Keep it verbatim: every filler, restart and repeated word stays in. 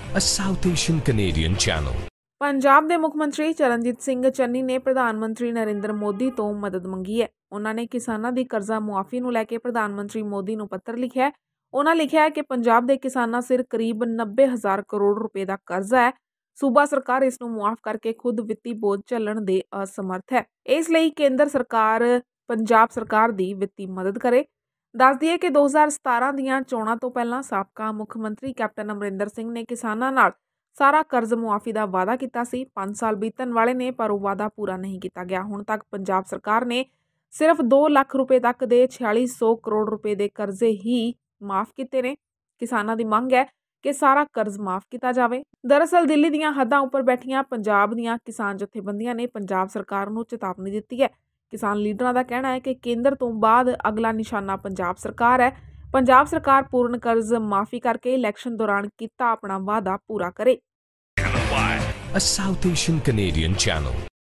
a South Asian Canadian channel. Punjab ਦੇ ਮੁੱਖ ਮੰਤਰੀ ਚਰਨਜੀਤ ਸਿੰਘ ਚੰਨੀ ਨੇ ਪ੍ਰਧਾਨ ਮੰਤਰੀ ਨਰਿੰਦਰ ਮੋਦੀ ਤੋਂ ਮਦਦ ਮੰਗੀ ਹੈ। ਉਹਨਾਂ ਨੇ ਕਿਸਾਨਾਂ ਦੀ ਕਰਜ਼ਾ ਮੁਆਫੀ ਨੂੰ ਲੈ ਕੇ ਪ੍ਰਧਾਨ ਮੰਤਰੀ ਮੋਦੀ ਨੂੰ ਪੱਤਰ ਲਿਖਿਆ ਹੈ। ਉਹਨਾਂ ਲਿਖਿਆ ਹੈ ਕਿ ਪੰਜਾਬ ਦੇ ਕਿਸਾਨਾਂ ਸਿਰ ਕਰੀਬ ਨੱਬੇ ਹਜ਼ਾਰ ਕਰੋੜ ਰੁਪਏ ਦਾ ਕਰਜ਼ਾ ਹੈ। ਸੂਬਾ ਸਰਕਾਰ ਇਸ ਨੂੰ ਮੁਆਫ ਕਰਕੇ ਖੁਦ ਵਿੱਤੀ ਬੋਝ ਝੱਲਣ ਦੇ ਅਸਮਰਥ ਹੈ। ਇਸ ਲਈ ਕੇਂਦਰ ਸਰਕਾਰ ਪੰਜਾਬ ਸਰਕਾਰ ਦੀ ਵਿੱਤੀ ਮਦਦ ਕਰੇ। ਦੱਸ ਦਈਏ ਕਿ ਦੋ ਹਜ਼ਾਰ ਸਤਾਰਾਂ ਦੀਆਂ ਚੋਣਾਂ ਤੋਂ ਪਹਿਲਾਂ ਸਾਬਕਾ ਮੁੱਖ ਮੰਤਰੀ ਕੈਪਟਨ ਅਮਰਿੰਦਰ ਸਿੰਘ ਨੇ ਕਿਸਾਨਾਂ ਨਾਲ ਸਾਰਾ ਕਰਜ਼ ਮੁਆਫੀ ਦਾ ਵਾਅਦਾ ਕੀਤਾ ਸੀ। ਪੰਜ ਸਾਲ ਬੀਤਣ ਵਾਲੇ ਨੇ ਪਰ ਉਹ ਵਾਅਦਾ ਪੂਰਾ ਨਹੀਂ ਕੀਤਾ ਗਿਆ। ਹੁਣ ਤੱਕ ਪੰਜਾਬ ਸਰਕਾਰ ਨੇ ਸਿਰਫ ਦੋ ਲੱਖ ਰੁਪਏ ਤੱਕ ਦੇ ਛਿਆਲੀ ਸੌ ਕਰੋੜ ਰੁਪਏ ਦੇ ਕਰਜ਼ੇ ਹੀ ਮਾਫ ਕੀਤੇ ਨੇ। ਕਿਸਾਨਾਂ ਦੀ ਮੰਗ ਹੈ ਕਿ ਸਾਰਾ ਕਰਜ਼ ਮਾਫ ਕੀਤਾ ਜਾਵੇ। ਦਰਅਸਲ ਦਿੱਲੀ ਦੀਆਂ ਹੱਦਾਂ ਉੱਪਰ ਬੈਠੀਆਂ ਪੰਜਾਬ ਦੀਆਂ ਕਿਸਾਨ ਜਥੇਬੰਦੀਆਂ ਨੇ ਪੰਜਾਬ ਸਰਕਾਰ ਨੂੰ ਚੇਤਾਵਨੀ ਦਿੱਤੀ ਹੈ। ਕਿਸਾਨ ਲੀਡਰਾਂ ਦਾ ਕਹਿਣਾ ਹੈ ਕਿ ਕੇਂਦਰ ਤੋਂ ਬਾਅਦ ਅਗਲਾ ਨਿਸ਼ਾਨਾ ਪੰਜਾਬ ਸਰਕਾਰ ਹੈ। ਪੰਜਾਬ ਸਰਕਾਰ ਪੂਰਨ ਕਰਜ਼ ਮਾਫੀ ਕਰਕੇ ਇਲੈਕਸ਼ਨ ਦੌਰਾਨ ਕੀਤਾ ਆਪਣਾ ਵਾਅਦਾ ਪੂਰਾ ਕਰੇ। A South Asian Canadian channel.